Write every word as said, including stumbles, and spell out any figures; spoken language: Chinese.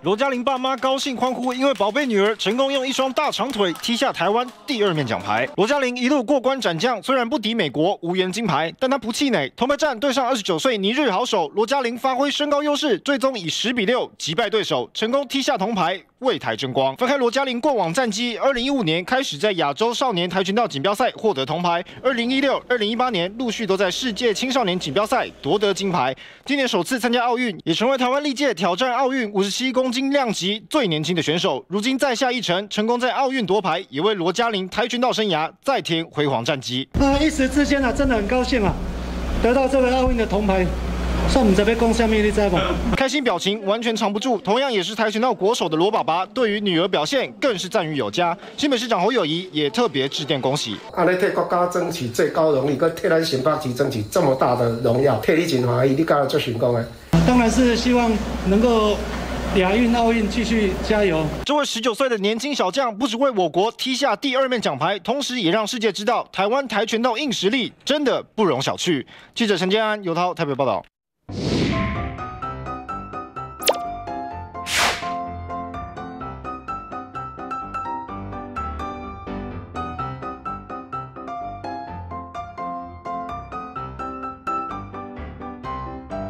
罗嘉玲爸妈高兴欢呼，因为宝贝女儿成功用一双大长腿踢下台湾第二面奖牌。罗嘉玲一路过关斩将，虽然不敌美国无缘金牌，但她不气馁。铜牌战对上二十九岁尼日好手，罗嘉玲发挥身高优势，最终以十比六击败对手，成功踢下铜牌。 为台争光。翻开罗嘉玲过往战绩，二零一五年开始在亚洲少年跆拳道锦标赛获得铜牌，二零一六、二零一八年陆续都在世界青少年锦标赛夺得金牌。今年首次参加奥运，也成为台湾历届挑战奥运五十七公斤量级最年轻的选手。如今再下一城，成功在奥运夺牌，也为罗嘉玲跆拳道生涯再添辉煌战绩。 啊，一时之间啊，真的很高兴啊，得到这个奥运的铜牌。 算唔知要讲什么，你知不？ 开心表情完全藏不住。同样也是跆拳道国手的罗爸爸，对于女儿表现更是赞誉有加。新北市长侯友宜也特别致电恭喜。 安尼替国家争取最高荣誉，跟替咱新北市争取这么大的荣耀，替你真欢喜，你敢做成功的？ 当然是希望能够。 亚运、奥运继续加油！ 这位十九岁的年轻小将，不只为我国踢下第二面奖牌，同时也让世界知道台湾跆拳道硬实力真的不容小觑。记者陈建安、尤涛台北报道。